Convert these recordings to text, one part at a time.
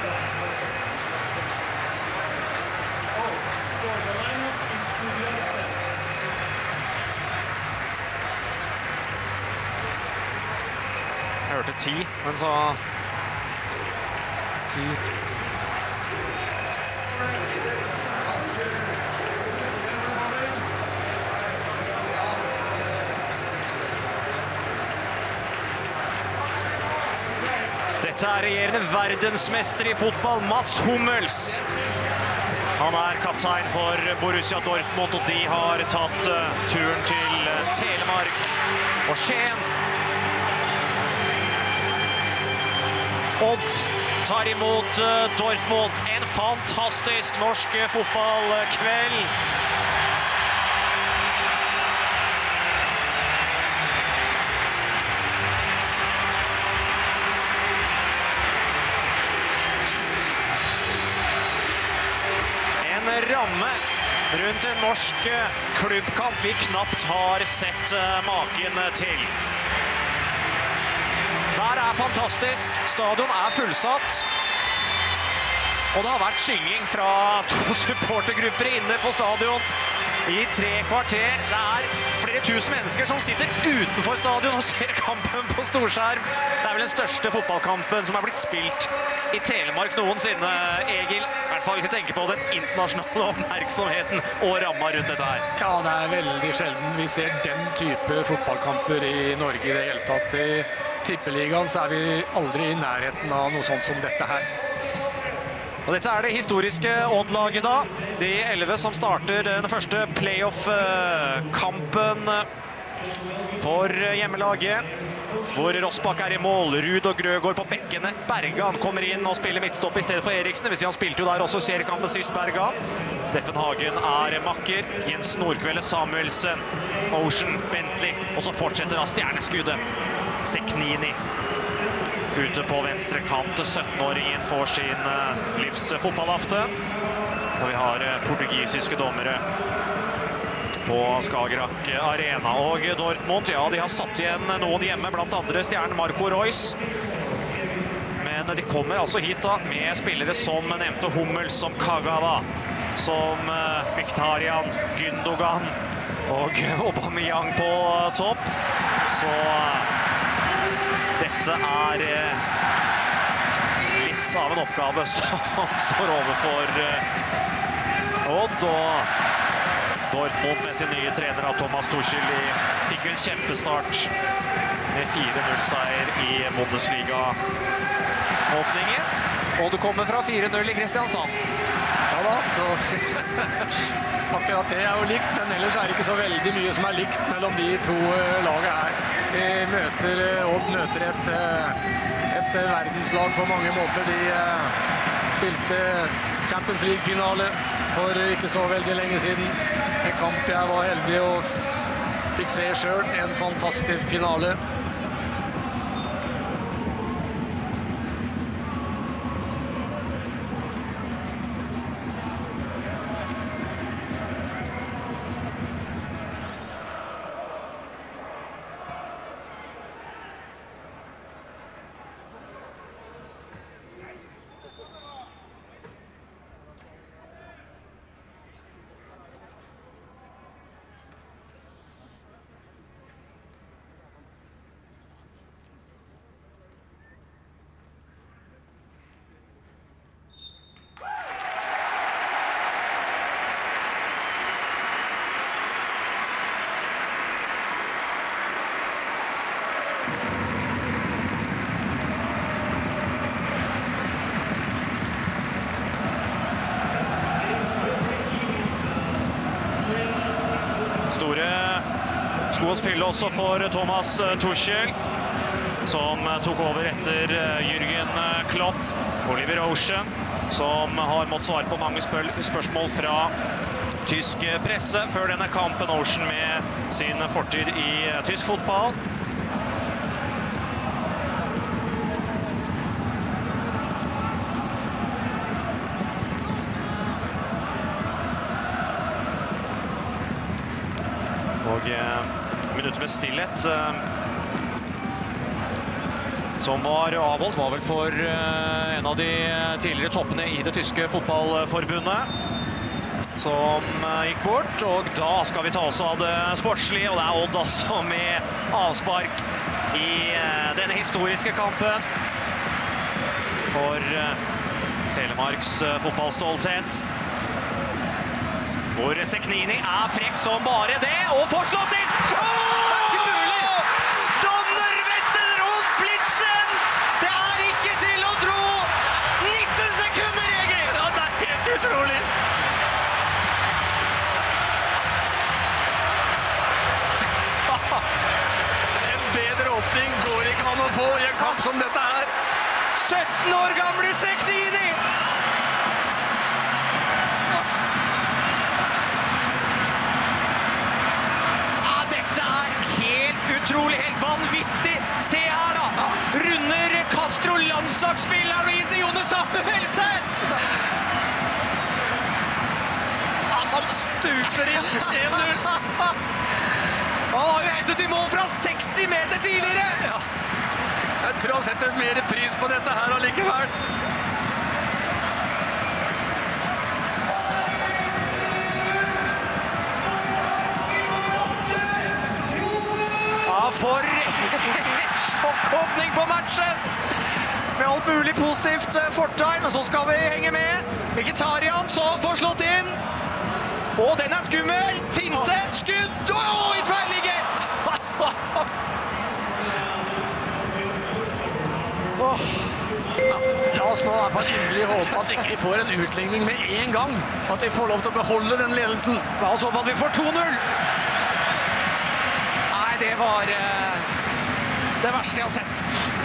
Jeg hørte 10, men så 10. Dette er regjerende verdensmester i fotball, Mats Hummels. Han er kaptein for Borussia Dortmund, og de har tatt turen til Telemark og Skien. Odd tar imot Dortmund. En fantastisk norsk fotballkveld. En ramme rundt en norsk klubbkamp vi knapt har sett maken til. Været er fantastisk, stadion er fullsatt, og det har vært synging fra 2 supportergrupper inne på stadion i 3 kvarter. Det er flere tusen mennesker som sitter utenfor stadion og ser kampen på storskjerm. Det er vel den største fotballkampen som er blitt spilt i Telemark noensinne, Egil. I hvert fall hvis vi tenker på den internasjonale oppmerksomheten og ramma rundt dette her. Ja, det er veldig sjelden vi ser den type fotballkamper i Norge i det hele tatt. I Tippeligaen så er vi aldri i nærheten av noe sånt som dette her. Og dette er det historiske Odd-laget da. De 11 som starter den første playoff-kampen for hjemmelaget, hvor Rossbakk er i mål, Ruud og Grøgaard på bekkene. Bergan kommer inn og spiller midtstopp i stedet for Eriksen. Det vil si han spilte jo der også seriekampen sist, Bergan. Steffen Hagen er makker. Jens Nordkvelde, Samuelsen, Ocean, Bentley. Og så fortsetter da stjerneskuddet. Seknini ute på venstre kant. 17-åringen får sin livs fotballaften. Og vi har portugisiske dommere på Skagerrak Arena. Og Dortmund, ja, de har satt igjen noen hjemme, blant andre stjernen Marco Reus. Men de kommer altså hit da med spillere som nevnte Hummels, som Kagawa, som Mkhitaryan, Gündogan og Aubameyang på topp. Så dette er litt av en oppgave som står overfor Odd, og Dortmund med sin nye trener Thomas Tuchel fikk jo en kjempestart med 4-0-seier i Bundesliga. Åpningen, og det kommer fra 4-0 i Kristiansand. Ja da, så akkurat det er jo likt, men ellers er det ikke så veldig mye som er likt mellom de to lagene her. Odd møter et verdenslag på mange måter. De spilte Champions League-finale for ikke så veldig lenge siden. En kamp jeg var heldig og fikk se selv, en fantastisk finale. Skoas fylle også for Thomas Tuchel, som tok over etter Jürgen Klopp. Oliver Ocean, som har måttet svare på mange spørsmål fra tysk presse før denne kampen. Ocean med sin fortid i tysk fotball. Og minutter med stillhet som var avholdt, var vel for en av de tidligere toppene i det tyske fotballforbundet, som gikk bort. Og da skal vi ta oss av det sportslige, og det er Odd altså med avspark i denne historiske kampen for Telemarks fotballstolthet. Hvor Sekhnini er frekk som bare det, og får slått inn! Donnerwetter rundt Blitzen! Det er ikke til å tro! 19 sekunder, Egil! Ja, det er helt utrolig! En bedre åpning går ikke an å få i en kamp som dette her. 17 år gamle Sekhnini! Ja, dette er helt utrolig, helt vanvittig. Se her da, runder Castro landslagsspilleren og inn til Jone Samuelsen. Ja, som stuper inn 1-0. Han har jo hentet i mål fra 60 meter tidligere. Ja. Jeg tror han setter mer pris på dette her allikevel. Ja, for sjokkåpning på matchen. Med alt mulig positivt fortegn, men så skal vi henge med. Mkhitaryan som får slått inn. Og den er skummel. Finte, skudd, og i tverrligger. La oss nå i hvert fall inderlig håpe at ikke vi får en utligning med en gang. At vi får lov til å beholde den ledelsen. La oss håpe at vi får 2-0. Nei, det var det verste jeg har sett.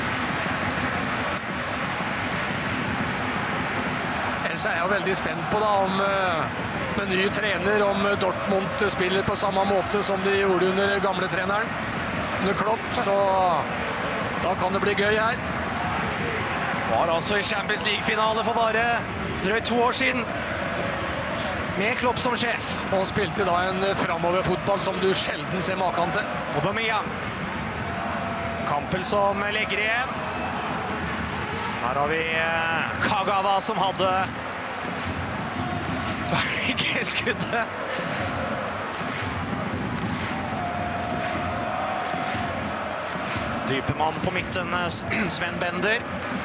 Ellers er jeg jo veldig spent på da om med ny trener, om Dortmund spiller på samme måte som de gjorde under gamle treneren, under Klopp, så da kan det bli gøy her. Var altså i Champions League-finale for bare drøyt 2 år siden, med Klopp som sjef. Og spilte da en framoverfotball som du sjelden ser maken til. Aubameyang. Kampel som legger igjen. Her har vi Kagawa som hadde tverrliggerskuddet. Dypemann på midten, Sven Bender.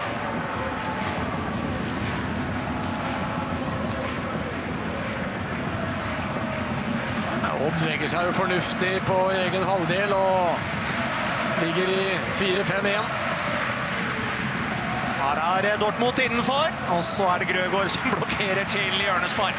Odd legger seg jo fornuftig på egen halvdel og ligger i 4-5-1. Her er Dortmund innenfor, og så er det Grøgaard som blokkerer til hjørnespark.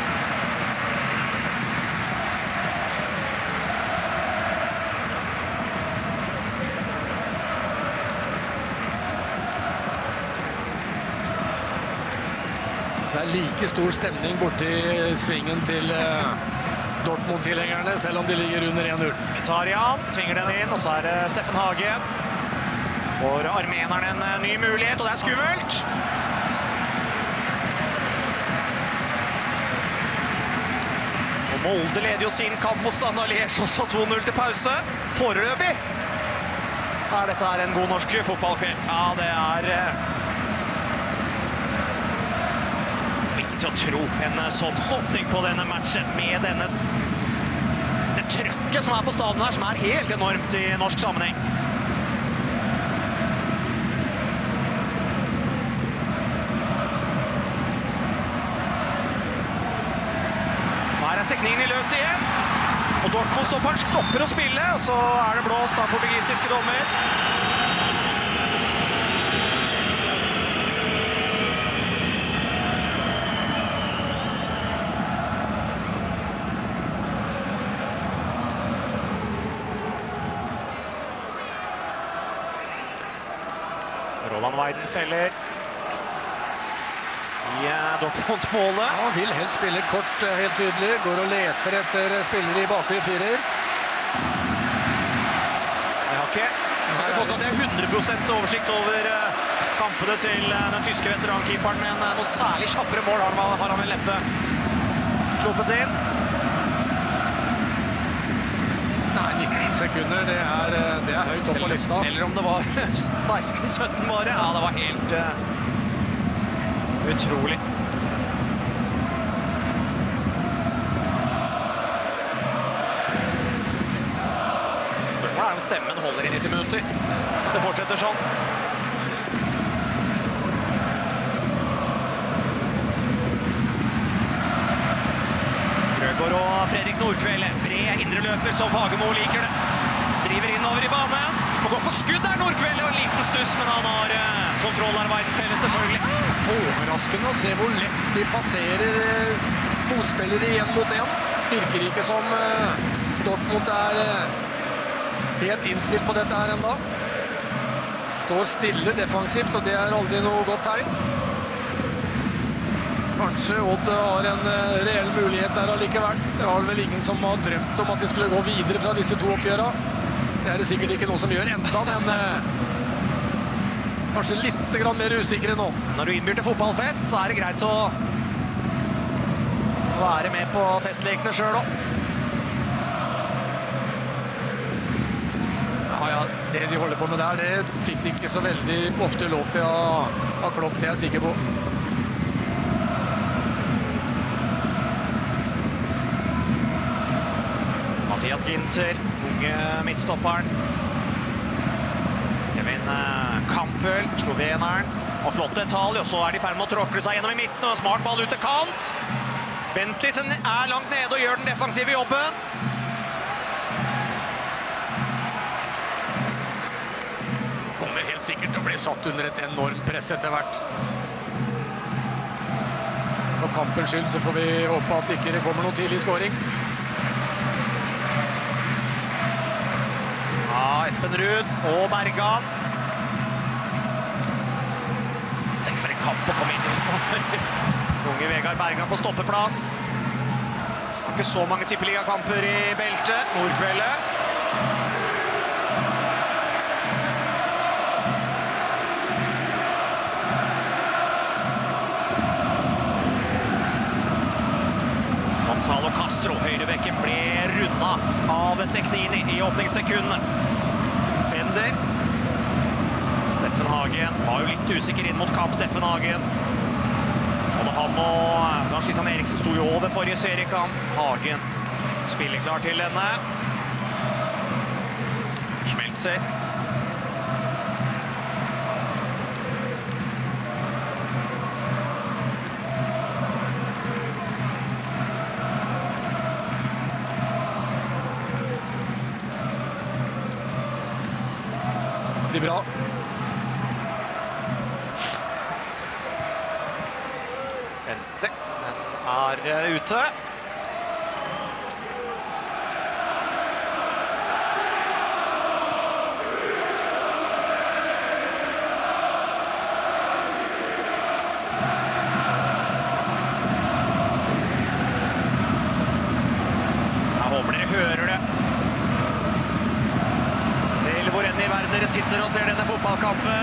Det er like stor stemning borti svingen til Dortmund-tilhengerne, selv om de ligger under 1-0. Mkhitaryan tvinger den inn, og så er det Steffen Hagen. For armeneren en ny mulighet, og det er skummelt. Og Molde leder jo sin kamp mot Standard Liège, også 2-0 til pause. Foreløpig er dette her en god norsk fotballkveld. Ja, det er ikke til å tro en sånn åpning på denne matchen med det trøkket som er på stadion her, som er helt enormt i norsk sammenheng. Her er Sekhnini løs igjen, og Dortmund-stopperen stopper å spille, og så er det blåst av portugisiske dommer. Roland Weidenfeller i Dortmund-målet. Han vil helst spille kort, helt tydelig. Går og leter etter spillere i bakre firer. Jeg har ikke påstått at jeg har 100% oversikt over kampene til den tyske veterankeeperen, men noe særlig kjappere mål har han vel neppe sluppet inn. Nei, 19 sekunder, det er høyt opp på lista. Eller om det var 16-17 bare. Ja, det var helt utrolig. Spørsmålet er om stemmen holder i 90 minutter. Det fortsetter sånn. Grøgaard og Fredrik Nordkveld. Bred indre løper som Fagermo liker det. Driver innover i banen. Og går for skudd der, Nordkveld. Og en liten stuss, men han har kontroll av Weidenfeller, selvfølgelig. Overraskende å se hvor lett de passerer motspillere igjen mot en. Virker ikke som Dortmund er helt innstilt på dette her enda. Står stille defensivt, og det er aldri noe godt tegn. Kanskje Odd har en reell mulighet der allikevel. Det var vel ingen som har drømt om at de skulle gå videre fra disse to oppgjørene. Det er det sikkert ikke noe som gjør enda, men kanskje litt mer usikre nå. Når du innbyr til fotballfest, så er det greit å være med på festlekene selv også. Ja, det de holder på med der, det fikk de ikke så veldig ofte lov til av Klopp, det er jeg sikker på. Mathias Ginter, unge midtstopperen. Kevin Campbell, sloveneren. Og flott detalj, og så er de i ferd med å tråkle seg gjennom i midten, og en smart ball ut til kant. Bentleysen er langt nede og gjør den defensive jobben. Kommer helt sikkert til å bli satt under et enormt press etter hvert. For kampens skyld så får vi håpe at ikke det kommer noen tidlig scoring. Ja, Espen Ruud og Bergan. Tenk for en kamp å komme inn i for. Unge Vegard Bergan på stoppeplass. Har ikke så mange tippeligakamper i beltet. Nordkveldet. Gonzalo Castro, høyrebekken, ble rundet av Seknini i åpningssekundene. Bender. Steffen Hagen var jo litt usikker inn mot kamp, Steffen Hagen. Og han og Lars Kristian Eriksen sto jo over forrige seriekamp. Hagen spiller klar til denne. Schmelzer. Det er bra. Vente, den er ute. Jeg håper dere hører det. Til hvor enn i verden dere sitter og ser denne fotballkampen.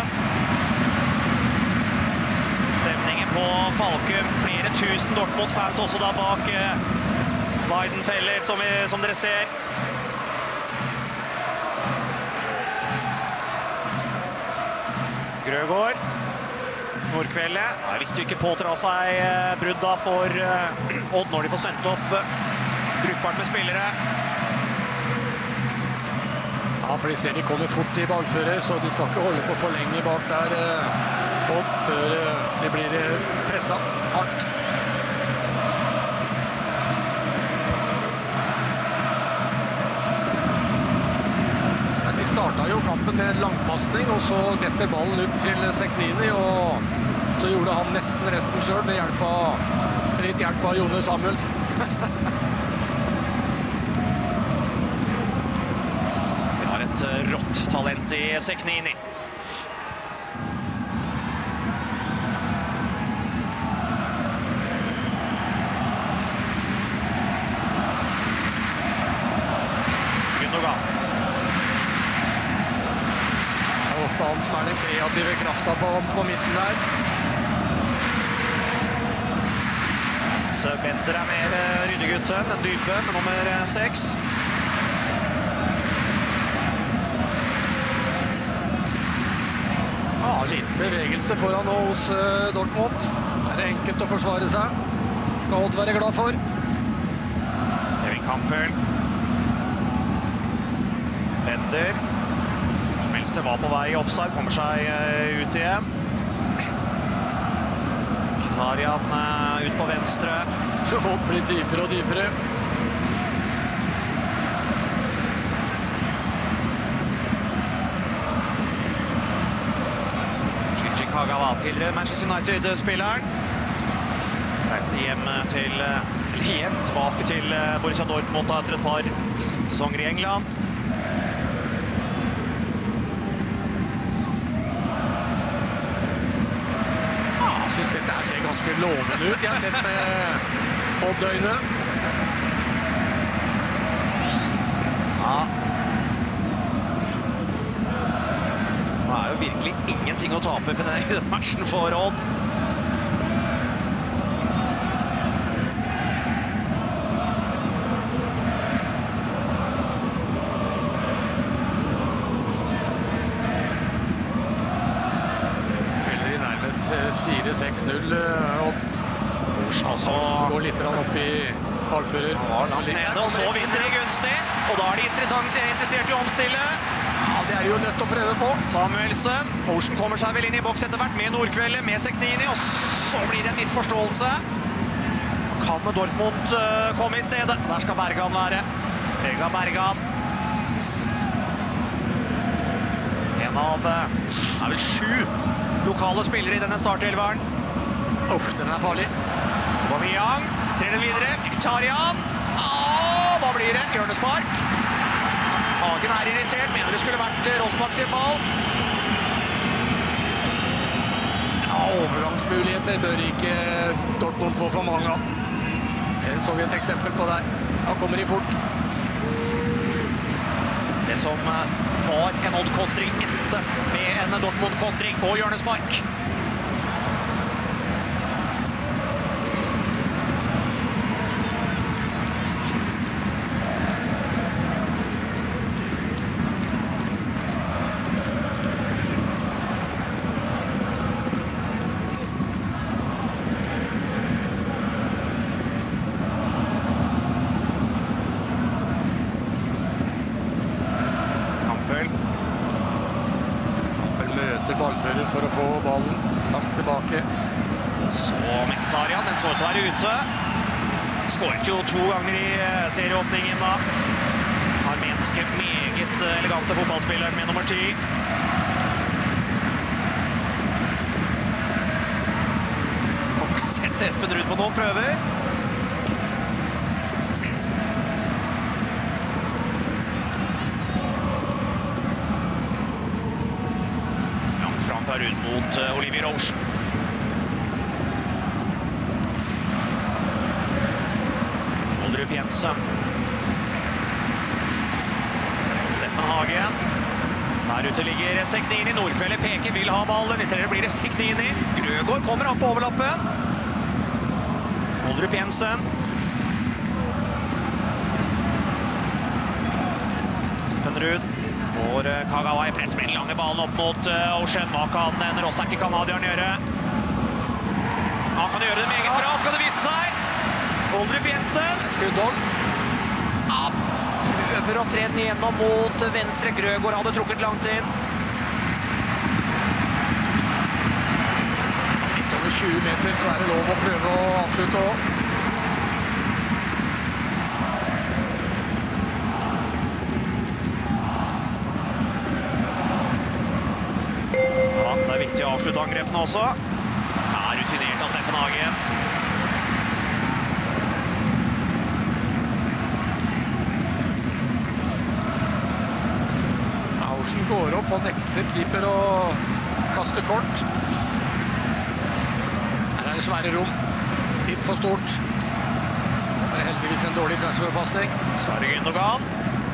Stemningen på Falkum, flere tusen Dortmund-fans også da bak Weidenfeller, som dere ser. Grøgaard, Nordkveldet. Det er viktig å ikke pådra seg brudd da for Odd når de får sendt opp brukbart med spillere. Ja, for de ser de kommer fort i ballfører, så de skal ikke holde på for lenge bak der Odd før de blir presset hardt. Men de startet jo kampen med en langpasning, og så detter ballen ut til Seknini, og så gjorde han nesten resten selv med litt hjelp av Jone Samuelsen. Et rått talent i Seknini. Gundogan. Det er ofte han som er den kreative kraften på midten der. Så Bender er mer ryddegutten, den dype med nummer 6. liten bevegelse foran nå hos Dortmund. Her det enkelt å forsvare seg. Skal Odd være glad for. Kevin Campbell. Bender. Schmelze var på vei i offside, kommer seg ut igjen. Mkhitaryan ut på venstre. Så Odd blir dypere og dypere. Kagawa, tidligere Manchester United-spilleren. Reiste hjem tilbake til Borussia Dortmund etter et par sesonger i England. Jeg synes dette her ser ganske lovende ut. Jeg har sett med Odd-øyne. Ja. Det er jo virkelig ingenting å tape i den matchen for Odd. Spiller i nærmest 4-6-0 Odd. Olsen går litt opp i ballfører. Og så vinner de gunstig, og da er de interessert i å omstille. Ja, det er de jo nødt til å prøve på. Samuelsen. Olsen kommer seg vel inn i boks etter hvert med Nordkveldet, med Seknini, og så blir det en misforståelse. Kan med Dortmund komme i stedet. Der skal Bergan være. Vegard Bergan. En av er vel 7 lokale spillere i denne startelveren. Uff, den er farlig. Aubameyang trer den videre. Mkhitaryan. Hva blir det? Hjørnespark. Hagen er irritert, mener det skulle vært Rossbakk sin ball. Ja, overgangsmuligheter bør ikke Dortmund få for mange av. Det så vi et eksempel på der. Da kommer de fort. Det som var en Odd-kontring endte med en Dortmund-kontring på hjørnespark. Ballfører for å få ballen langt tilbake. Så Mkhitaryan, den så ut til å være ute. Skåret jo 2 ganger i serieåpningen da. Armenske, meget elegante fotballspilleren med nummer 10. Sett Espen Ruud på noen prøver. Ruud mot Olivier Olsen. Oldrup Jensen. Steffen Hagen. Der ute ligger Seknini. Nordkveldet peker, vil ha ballen. I tredje blir det Seknini. Grøgaard kommer an på overlappen. Oldrup Jensen. Espen Ruud. Får Kagawa i press med den lange ballen opp mot Ocean. Hva kan en råsterke kanadieren gjøre? Han kan gjøre det meget bra, skal det vise seg. Oldrup Jensen. Skuddhold. Ja, prøver å tre den igjennom mot venstre. Grøgaard hadde trukket langt inn. Litt over 20 meter, så er det lov å prøve å avslutte også. Det er viktig å avslutte angrepene også. Ja, rutinert av Steffen Hagen. Olsen går opp og nekter keeper å kaste kort. Her er det svære rom. Litt for stort. Det er heldigvis en dårlig transferpassning. Så er det Gündogan.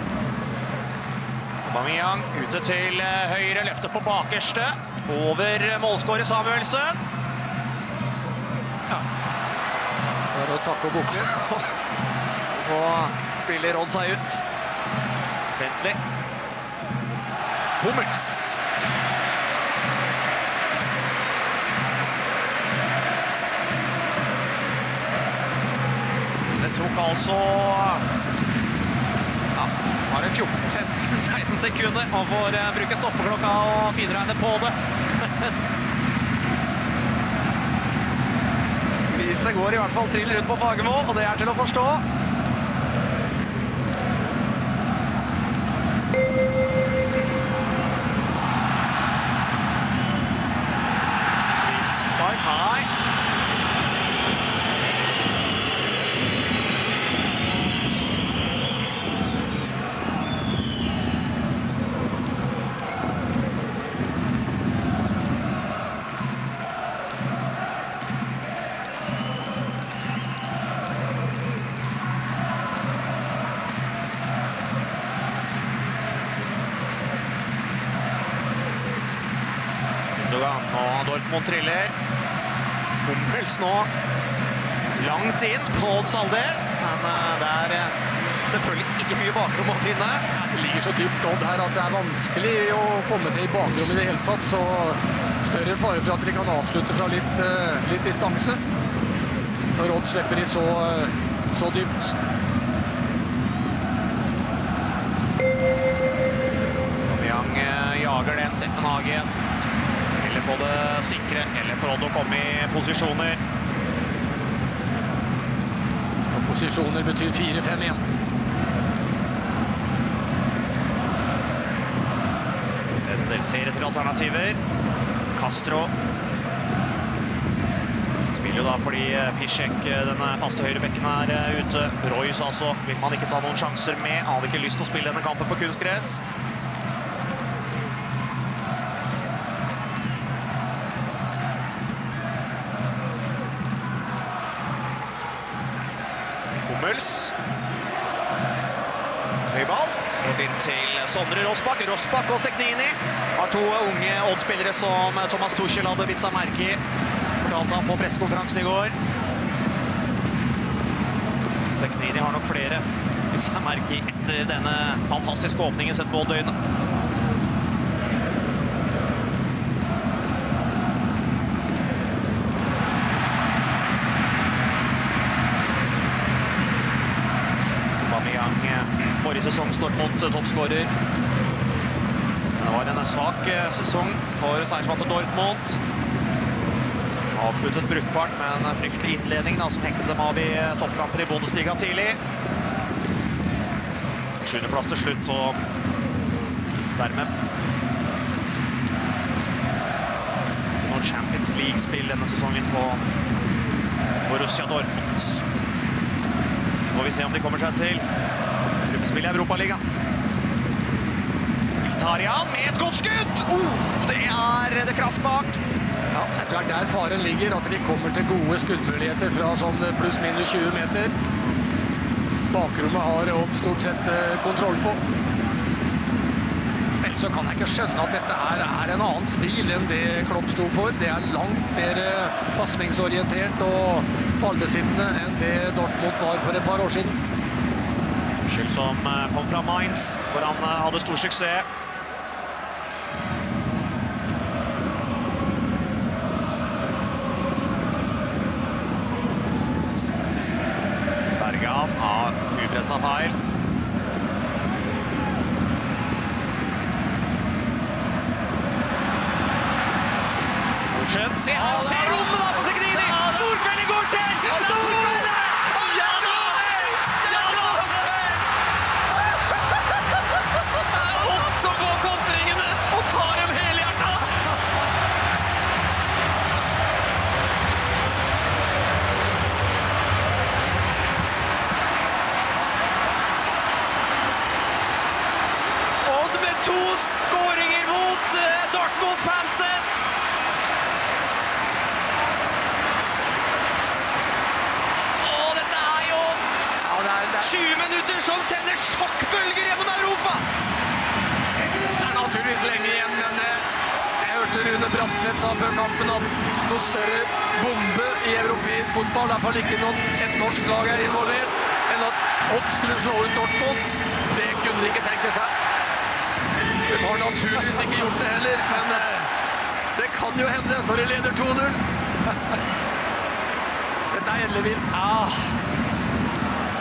Aubameyang ute til høyre, løfter på bakerste. Over målskårer Samuelsen. Ja. Bare å takke og bukke. Så spiller Odd seg ut. Bentley. Hummels. tok altså var det 14-15-16 sekunder. Han får bruke stoppeklokka og finregne på det. Vise går i hvert fall trill rundt på Fagermo, og det til å forstå. Frispark, nei. Og Dortmund triller. Hummels nå langt inn på Odds aldel, men det selvfølgelig ikke mye bakrom å finne. Det ligger så dypt Odd her at det vanskelig å komme til i bakrom i det hele tatt, så større fare for at de kan avslutte fra litt distanse når Odd slipper de så dypt. Young jager den Steffen Hagen. Eller på det sikre, eller for Odd å komme i posisjoner. Og posisjoner betyr 4-5-1. En del ser etter alternativer. Castro spiller jo da fordi Piszczek, den faste høyrebekken, ute. Royce altså, vil man ikke ta noen sjanser med. Han hadde ikke lyst til å spille denne kampen på kunstgress. Hummels. Høyball. Helt inn til Sondre Rossbakk. Rossbakk og Seknini har to unge Odd-spillere som Thomas Tuchel hadde bitt seg merke i. Fortalte han på pressekonferansen i går. Seknini har nok flere bitt seg merke i etter denne fantastiske åpningen sett på Odd-øyne. Forrige sesong Dortmund toppskårer. Det var en svak sesong for seiersvante Dortmund. Avsluttet brukbart med en fryktelig innledning som hektet dem av i toppkampen i Bundesliga tidlig. 7. plass til slutt, og dermed noen Champions League-spill denne sesongen på Borussia Dortmund. Så får vi se om de kommer seg til gruppespill i Europaligaen. Mkhitaryan med et godt skudd! Det det kraft bak. Ja, jeg tror det der faren ligger, at de kommer til gode skuddmuligheter fra sånn pluss-minus 20 meter. Bakrommet har Odd stort sett kontroll på. Ellers så kan jeg ikke skjønne at dette her en annen stil enn det Klopp sto for. Det langt mer passningsorientert og ballbesittende enn det Dortmund var for et par år siden. Tuchel som kom fra Mainz, hvor han hadde stor suksess. Bergan har upresset feil. Norsen, se her, se rommet da på Seknini! Nordspilling går selv! Nordspilling! Som får kontringene og tar dem helhjertet. Odd med 2 skåringer mot Dortmund-fansen. Dette jo 20 minutter som sender sjokkbølger gjennom Europa. Naturligvis lenge igjen, men jeg hørte Rune Bratseth sa før kampen at noe større bombe i europeisk fotball, i hvert fall ikke et norsk lag involvert, enn at Odd skulle slå ut Dortmund. Det kunne de ikke tenke seg. De har naturligvis ikke gjort det heller, men det kan jo hende når de leder 2-0. Dette ellevilt.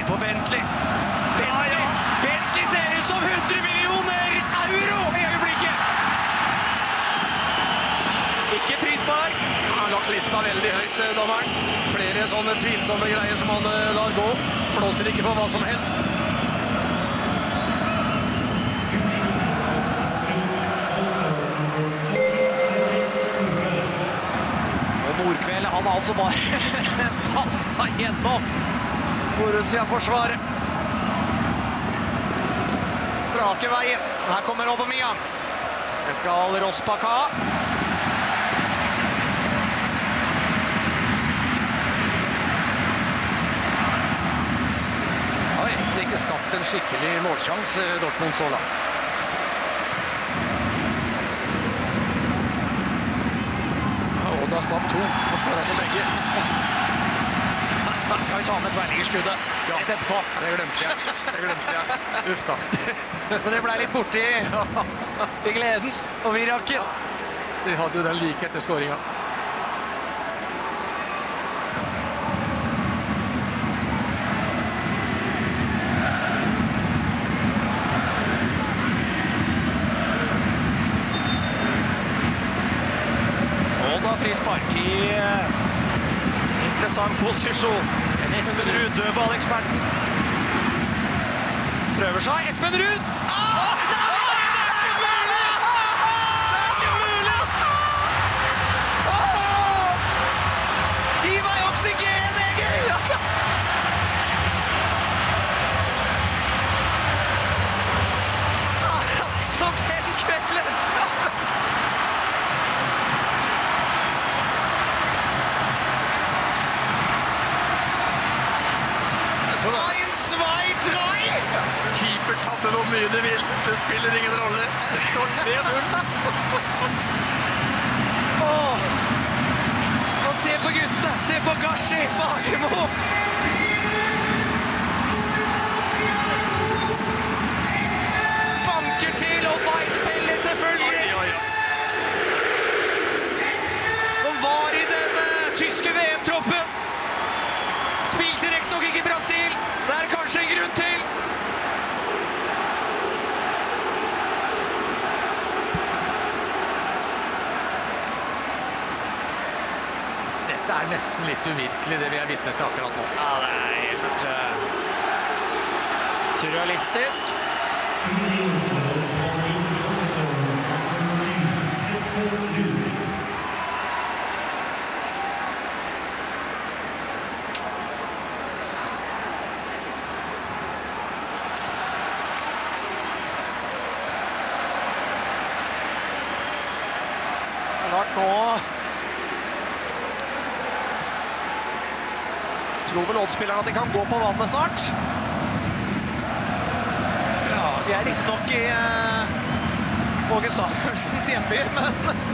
på Bentley. Bentley ser ut som 100 millioner euro i øyeblikket! Ikke frispark. Han har lagt lista veldig høyt, dommeren. Flere sånne tvilsomme greier som han lar gå. Blåser ikke for hva som helst. Og Nordkveld, han har altså bare falsa gjennom Borussia-forsvaret. Strake veien. Her kommer Aubameyang. Det skal Rosbach ha. Har egentlig ikke skapt en skikkelig målsjans Dortmund så langt. Og da skapt 2 og skåret på begge. Skal vi ta med tverrliggerskuddet rett etterpå? Det glemte jeg. Uff da. Men det ble litt borte i gleden og virakken. De hadde jo den like etter skåringen. Frispark i interessant posisjon. Espen Ruud, dødballeksperten. Prøver seg. Espen Ruud! Gi meg oksygen, Egil! Så den kvelden! En svei-drei! Keeper tabber hvor mye du vil. Det spiller ingen rolle. Det står 3-0. Og se på guttene! Se på Gashi, Fagermo! Banker til, og Weinfelde selvfølgelig! Som var i den tyske VM-troppen. Spilte rett nok ikke i Brasil. Det er kanskje en grunn til. Dette er nesten litt uvirkelig, det vi er vitne til akkurat nå. Ja, det er helt surrealistisk. Klart nå tror vel oddspilleren at de kan gå på vannet snart. Ja, de er riktig nok i Åge Samuelsens hjemby, men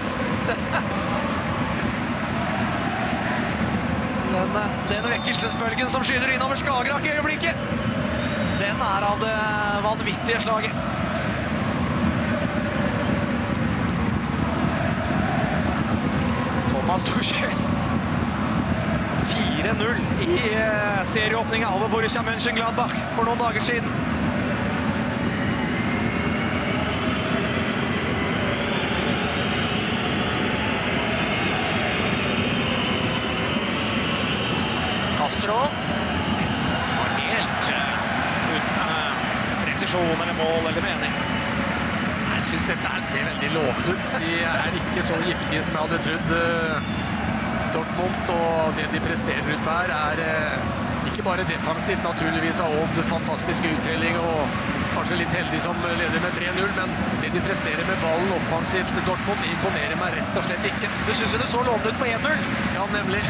den vekkelsesbølgen som skyder innover Skagerrak i øyeblikket, den er av det vanvittige slaget. Thomas Tuchel 4-0 i serieåpningen over Borussia Mönchengladbach for noen dager siden. Castro var helt uten presisjon eller mål eller mening. Jeg synes dette her ser veldig lovende ut. De er ikke så giftige som jeg hadde trodd. Dortmund og det de presterer ut her er ikke bare defensivt naturligvis av Odd, fantastisk uttelling og kanskje litt heldig som leder med 3-0, men det de presterer med ballen offensivt Dortmund imponerer meg rett og slett ikke. Du synes jo det så lovende ut på 1-0? Ja, nemlig.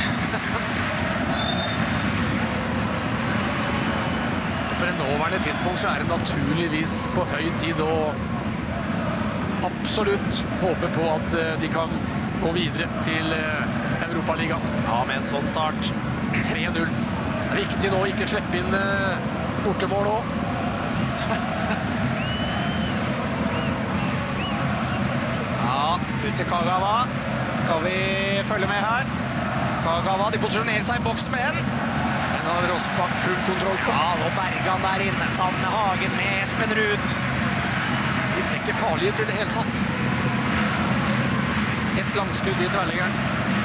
På det nåværende tidspunkt så er det naturligvis på høy tid å absolutt håpe på at de kan gå videre til Europaligaen. Ja, med en sånn start. 3-0. Det er viktig nå å ikke slippe inn bortemål også. Ja, ut til Kagawa. Skal vi følge med her? Kagawa, de posisjonerer seg i boksen med en. Men har Rossbakk full kontroll på. Ja, og Bergan der inne, sammen med Hagen med Espen Ruud. De ser ikke farlig ut i det hele tatt. Et langskudd i tverrleggeren.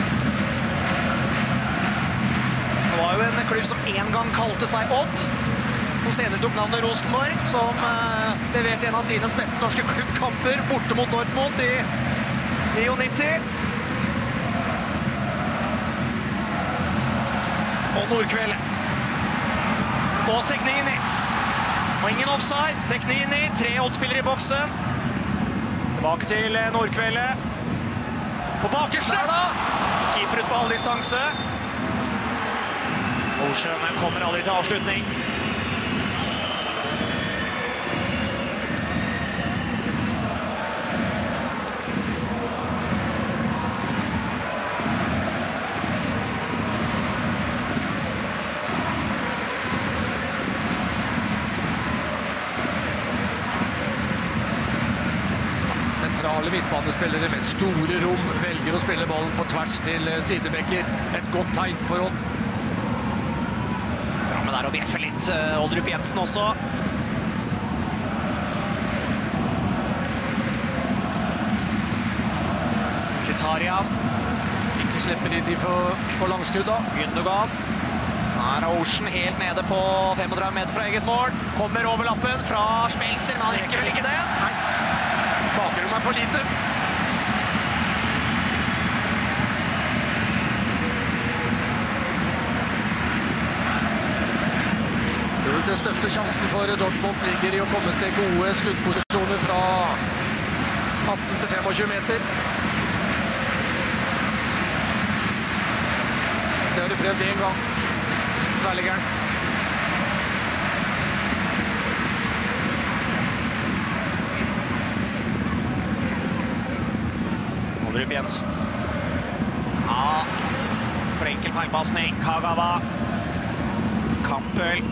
Det var jo en klubb som en gang kalte seg Odd, som senere tok navnet Rosenborg, som leverte en av tidenes beste norske klubbkamper borte mot Dortmund i 99. Og Nordkveld. Og Seknini. Og ingen offside. Seknini, 3 Odd-spillere i boksen. Tilbake til Nordkveld. På bakerste! Keeper ut på halvdistanse. Ocean kommer aldri til avslutning. Sentrale midtbanespillere med store rom velger å spille ballen på tvers til sidebekker. Et godt tegn for Odd. Framme der og bjeffer litt Oddrup Jensen også. Mkhitaryan. Ikke slipper de til på langskudd da. Gündogan. Her er Ocean helt nede på 35 meter fra eget mål. Kommer over lappen fra Schmelzer, men han rekker vel ikke det? Nei. Bakrom er for lite. Den største sjansen for Dortmund ligger i å komme til gode skuddposisjoner fra 18 til 25 meter. Det har de prøvd en gang. Tverrleggeren. Oddrup Jensen. Ja, for enkel feilpassning. Kagawa. Kampel.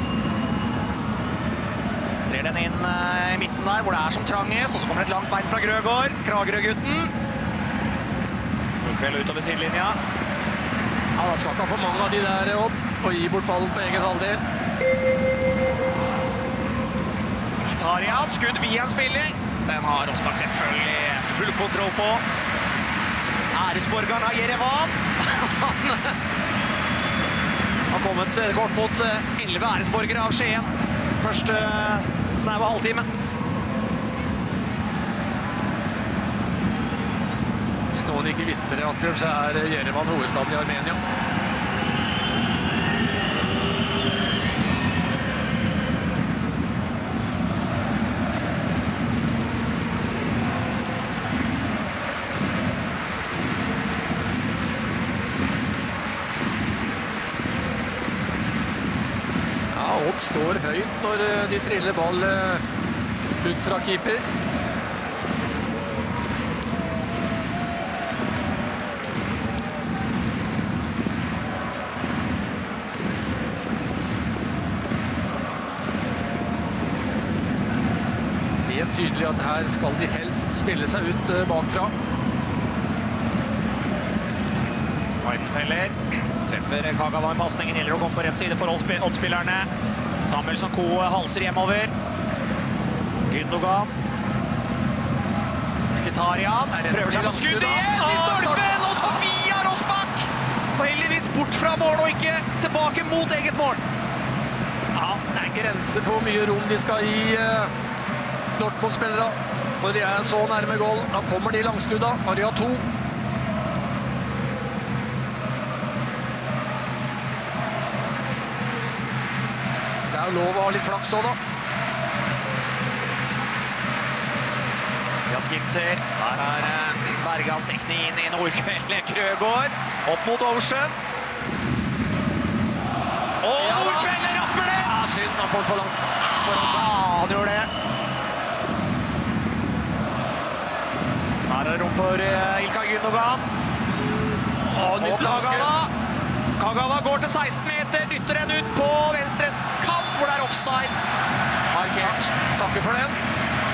Trer den inn i midten der, hvor det er som trangest. Og så kommer et langt bein fra Grøgaard. Kragerø-gutten. Nordkveld utover sidelinja. Ja, da skal ikke ha for mange av de der, Odd, og gi bort ballen på egen halvdel. Mkhitaryan, skudd via en spiller. Den har Rossbakk selvfølgelig full kontroll på. Æresborgeren av Jerevan. Han har kommet kort mot 11 æresborgere av Skien. Første snaue halvtimen. Hvis noen ikke visste det, Asbjørn, så er Jerevan hovedstaden i Armenia. Odd står høyt når de triller ball ut fra keeper. Helt tydelig at her skal de helst spille seg ut bakfra. Weidenfeller treffer Kagawa med passningen. Gjelder å komme på rett side for Odd-spillerne. Samuelsson Koe halser hjemover. Gündogan. Mkhitaryan prøver seg på skudd igjen i stolpen, og så via Rossbakk! Og heldigvis bort fra mål og ikke tilbake mot eget mål. Ja, det er grenser for hvor mye rom de skal gi Dortmund-spillere. Når de er så nærme goal, da kommer de langskudda, og de har 2. Det er lov å ha litt flaks også, da. Skinter. Der er Bergan Seknini, Nordkveld, Krøgaard. Opp mot Ocean. Og ja, Nordkveld rapper det! Ja, synd, han får for langt foran seg. Ja, han gjør det. Her er det rom for Ilkay Gündogan. Og Kagawa går til 16 meter, dytter den ut på venstres kant, hvor det er offside. Markert. Takker for den.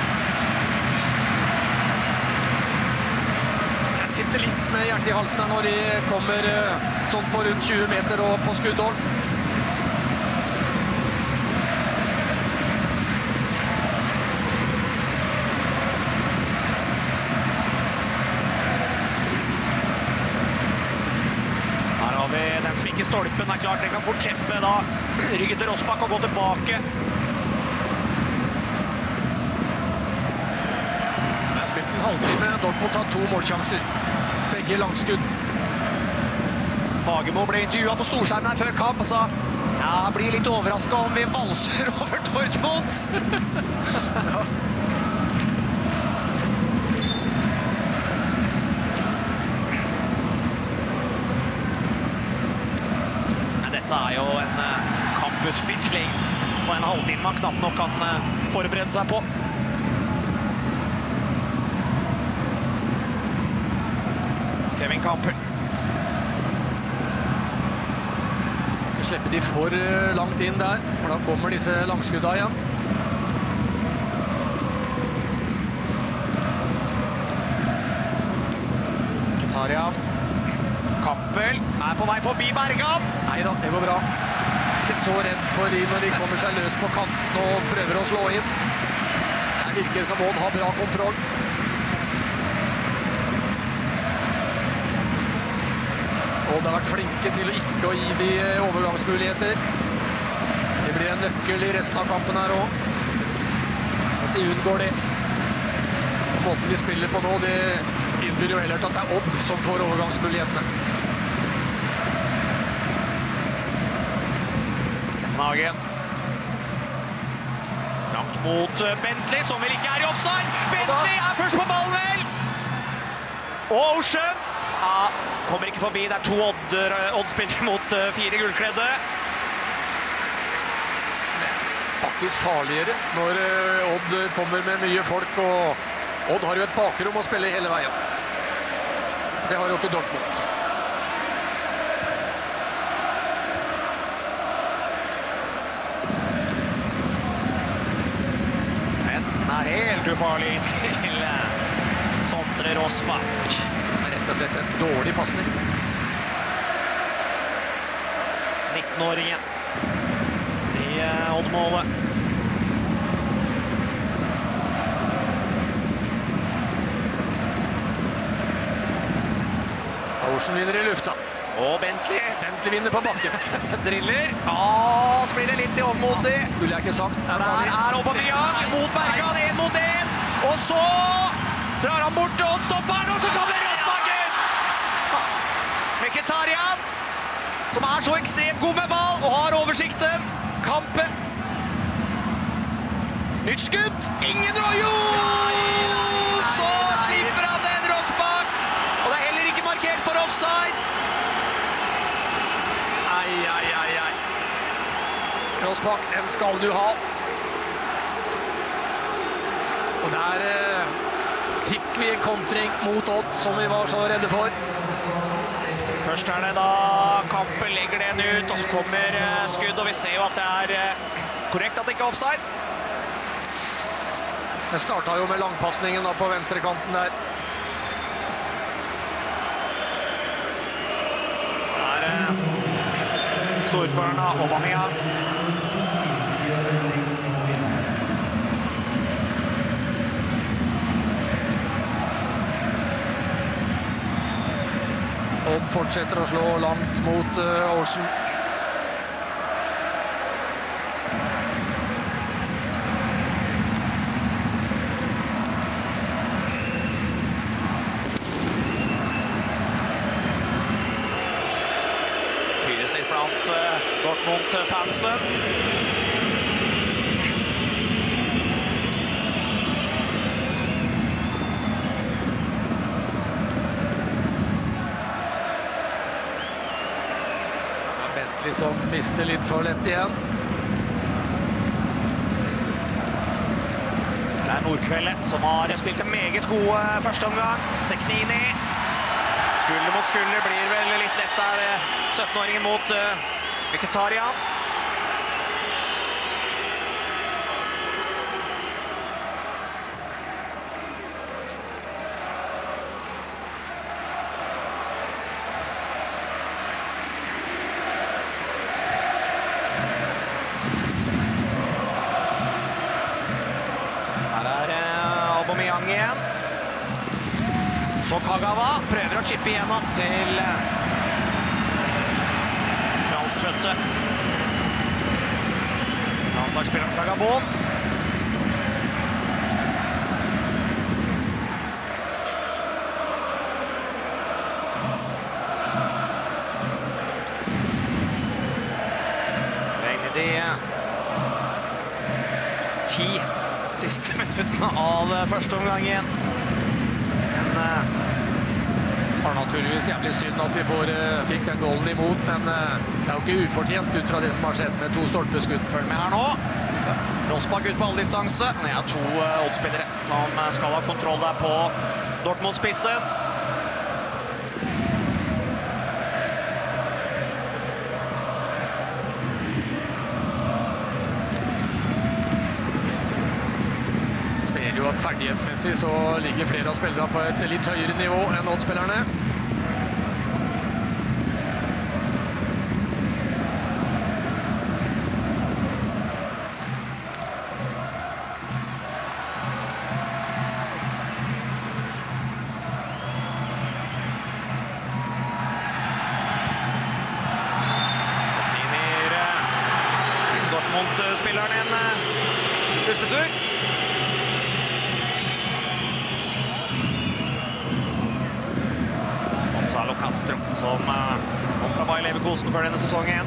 Jeg sitter litt med hjertet i halsen her når de kommer sånn på rundt 20 meter og på skuddhold. klart den kan fort treffe da. Ryggen til Rossbakk og gå tilbake. Det er spilt en halvtime. Dortmund har 2 målsjanser. Begge langskudd. Fagermo ble intervjuet på storskjermen her før kamp og sa jeg blir litt overrasket om vi valser over Dortmund. Ja. Dette er jo en kamputvikling og en halvtime man knapt nok kan forberede seg på. Kevin Kamper. Ikke slippe de for langt inn der, for da kommer disse langskudda igjen. Mkhitaryan. Kampel er på vei forbi Bergan. Neida, det går bra. Ikke så redd for de når de kommer seg løs på kanten og prøver å slå inn. Det virker som Odd har bra kontroll. Odd har vært flinke til ikke å gi de overgangsmuligheter. Det blir en nøkkel i resten av kampen her også. At de unngår det. Måten de spiller på nå, det innbyr jo heller til at det er Odd som får overgangsmulighetene. Hagen. Langt mot Bentley, som vel ikke er i offside. Bentley er først på ballen, vel! Og Ocean. Ja, kommer ikke forbi. Det er 2 Odd-spillere mot 4 gullkledde. Faktisk farligere når Odd kommer med mye folk, og Odd har jo et bakrom å spille hele veien. Det har jo ikke Dortmund. Er helt ufarlig til Sondre Rossbakk. Det er rett og slett en dårlig passning. 19-åringen i Odd-målet. Ocean vinner i lufta. Og Bentley. Bentley vinner på bakken. Driller. Så blir det litt i overmodig. Skulle jeg ikke sagt. Der er Aubameyang mot Bergan, 1 mot 1. Og så drar han bort til Odd-stopperen, og så kommer Rossbakk ut! Mkhitaryan, som er så ekstremt god med ball og har oversikten. Kampen. Nytt skudd. Ingen Rojo! Så slipper han den, Rossbakk. Og det er heller ikke markert for offside. Rossbakk, den skal du ha. Og der fikk vi en kontring mot Odd, som vi var så redde for. Først er det da Kampen legger den ut, og så kommer skudd, og vi ser jo at det er korrekt at det ikke er offside. Det startet jo med langpassningen da på venstrekanten der. Der storskåreren av Aubameyang. Odd fortsetter å slå langt mot Ocean. Fyres litt blant Dortmund-fansen. Som mister litt for lett igjen. Det er Nordkvelde som har spilt en meget god første omgang. Seknini. Skulder mot skulder blir vel litt lett der. 17-åringen mot Mkhitaryan. Aubameyang igjen. Så Kagawa prøver å chippe igjennom til fra Spanskfødte. Landslagsspilleren fra Gabon. Regner de 10 siste minuttene av første omgang igjen. Men var naturligvis jævlig synd at vi fikk den goalen imot, men det er jo ikke ufortjent ut fra det som har skjedd med 2 stolpeskudd. Følg med her nå. Rosbach ut på alle distanse. Det er 2 oddspillere som skal ha kontroll der på Dortmund-spissen. Ser jo at ferdighetsmessig så ligger flere av spillere på et litt høyere nivå enn oddspillerne. Dortmund-spilleren en luftetur. Gonzalo Castro, som kom fra Bayer Leverkusen før denne sesongen.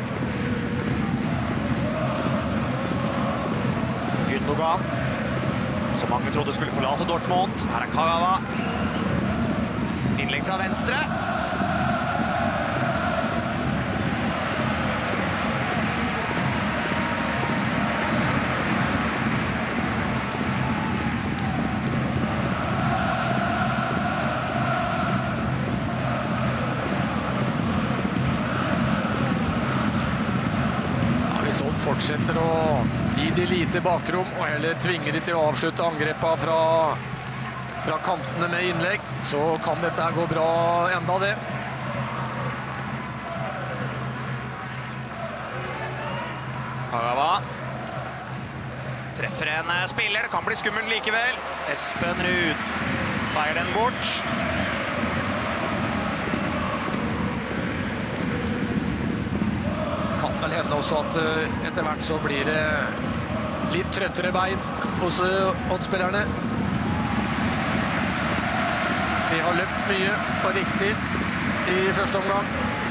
Gündogan, som mange trodde skulle forlate Dortmund. Her er Kagawa. Innlegg fra venstre. Fortsetter å gi de lite bakrom og heller tvinger de til å avslutte angrepet fra kantene med innlegg, så kan dette gå bra enda det. Kagawa treffer en spiller, det kan bli skummelt likevel. Espen Ruud feier den bort. Vel hende også at etter hvert så blir det litt trøttere bein hos oddspillerne. De har løpt mye og riktig i første omgang.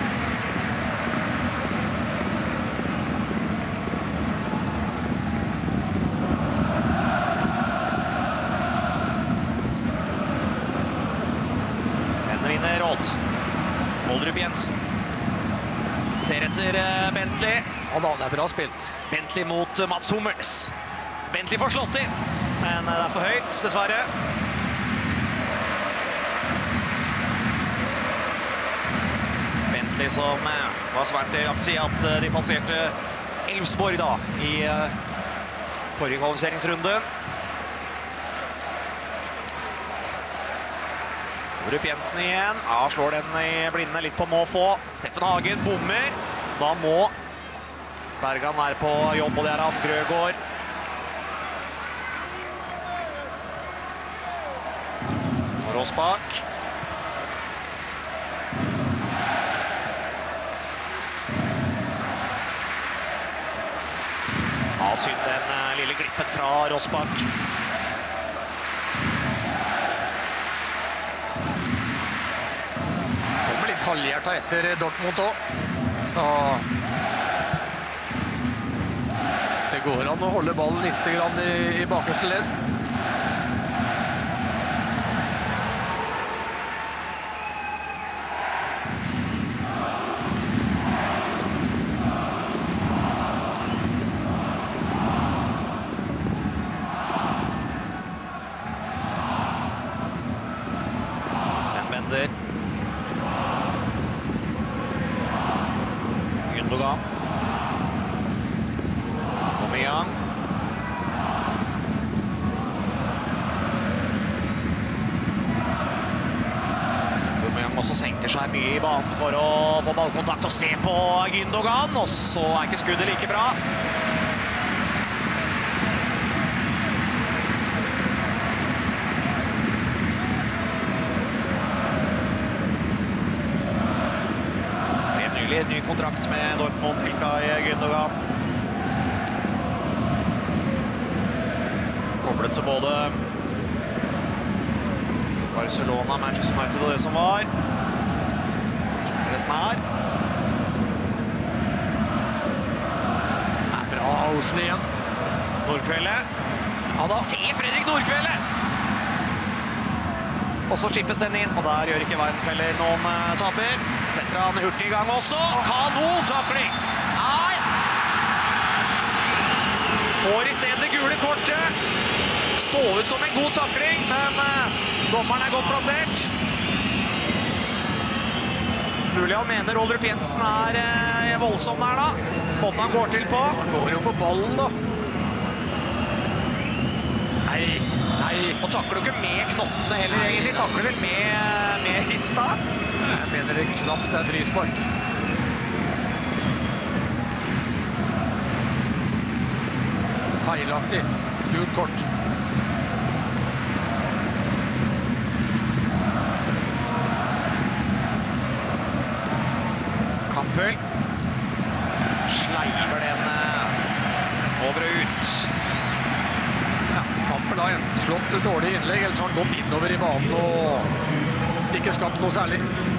Den vinner Odd. Oldrup Jensen ser etter Bentley. Ja da, det er bra spilt. Bentley mot Mats Hummels. Bentley får slått inn, men det er for høyt, dessverre. Bentley som var svært delaktig i at de passerte Elfsborg da, i forrige kvalifiseringsrunde. Oldrup Jensen igjen. Ja, slår den i blinde litt på måfå. Steffen Hagen bommer. Da må Bergan være på jobb, og det er han Grøgaard. Og Rosbach. Ja, synd den lille glippen fra Rosbach. Halvhjertet etter Dortmund også. Så det går an å holde ballen litt i bakerste ledd. Sven Bender. Gündogan. Aubameyang. Aubameyang også senker seg mye i banen for å få ballkontakt og se på Gündogan, og så er ikke skuddet like bra. ny kontrakt med Dortmund, Ilkay Gündogan. Koblet til både Barcelona, Manchester United og det som var. Det som er. Det er bra Olsen igjen. Nordkvelde. Ja da. Se Fredrik Nordkvelde! Og så chippes den inn, og der gjør ikke Weidenfeller noen taper. Setter han hurtig i gang også. Kanontakling! Nei! Får i stedet gule kortet. Så ut som en god takling, men dommeren er godt plassert. Mulig han mener Oldrup Jensen er voldsom der da. Måten han går til på. Han går jo på ballen da. Nei. Og takler du ikke med knottene heller egentlig. Takler vel med hista. Jeg mener det knapt er frispark. Feilaktig. Gult kort. Kampel. Sleiver den over og ut. Kampel har enten slått et dårlig innlegg, eller så har han gått innover i banen og ikke skapt noe særlig.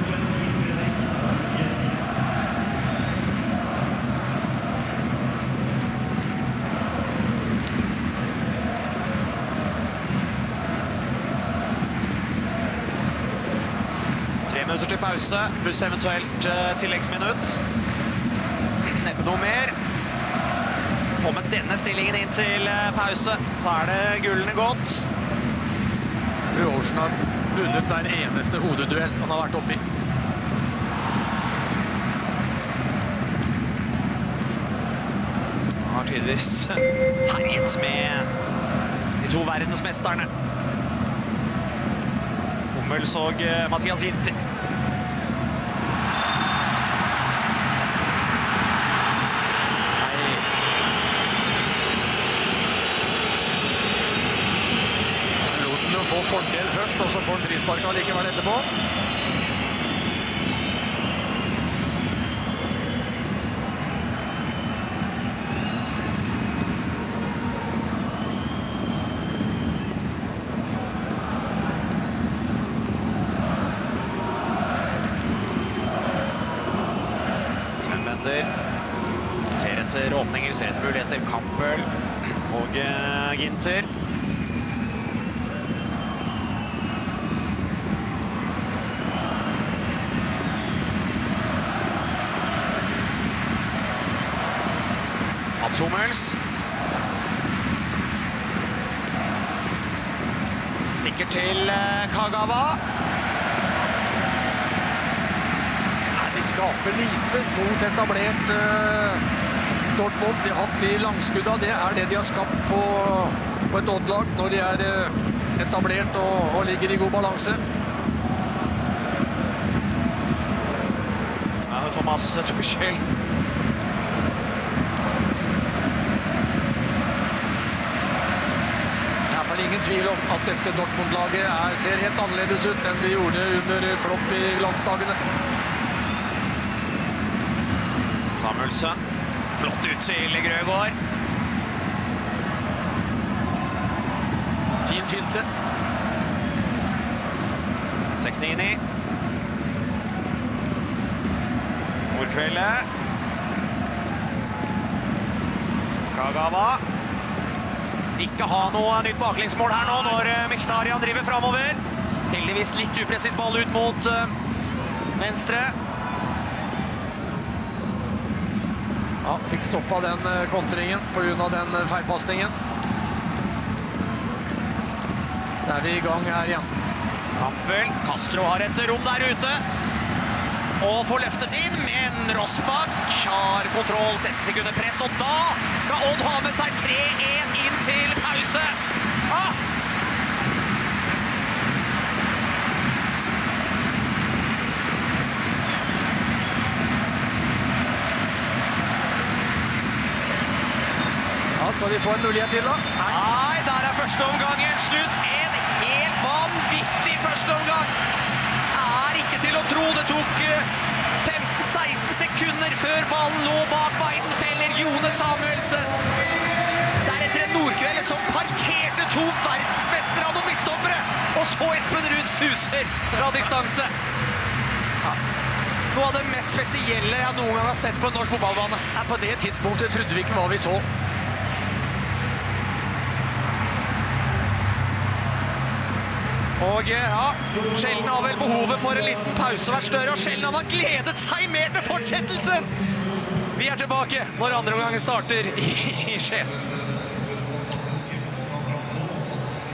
Minutter til pause, pluss eventuelt tilleggsminutt. Neppe noe mer. Få med denne stillingen inn til pause, så er det gullene godt. Jeg tror Olsen har vunnet hver eneste hodeduell han har vært oppe i. Han har tydeligvis herjet med de to verdensmesterne. Hummels og Mathias Ginter. Få fordel først, og så får han frisparket likevel etterpå. Sven Bender ser etter åpninger, ser etter muligheter. Kampel og Ginter. Hummels. Stikker til Kagawa. Nei, de skaper lite mot etablert Dortmund. De har hatt de langskudda. Det er det de har skapt på et oddlag når de er etablert og ligger i god balanse. Ja, Thomas Tuchel. Ingen tvil om at dette Dortmund-laget ser helt annerledes ut enn de gjorde under Klopp i glansdagene. Samuelsen. Flott ut til Grøgaard. Fin finte. Seknini. Nordkvelde. Kagawa. Ikke ha noe nytt baklengsmål her nå når Mkhitaryan driver fremover. Heldigvis litt upresis ball ut mot venstre. Ja, fikk stoppet den kontringen på grunn av den feilpasningen. Så er vi i gang her igjen. Kampel. Castro har et rom der ute. Og får løftet inn, men Rossbach har kontroll, setter seg under press, og da skal Odd ha med seg 3-1 inn til pause. Ja, skal de få en mulighet til da? Nei, der er første omgangen slutt. En helt vanvittig første omgang. Det er ikke til å tro. Det tok 15 16 sekunder før ballen lå bak Weidenfeller, Jone Samuelsen. Deretter en Nordkveld som parkerte to verdensmestere av noen midtstoppere. Og så Espen Ruud suser fra distanse. Ja. Noe av det mest spesielle jeg noen gang har sett på en norsk fotballbane. Ja, på det tidspunktet trodde vi ikke hva vi så. Og ja, sjelden har vel behovet for en liten pause vært større, og sjelden har man gledet seg mer til fortsettelsen. Vi er tilbake når andre omgangen starter i Skien.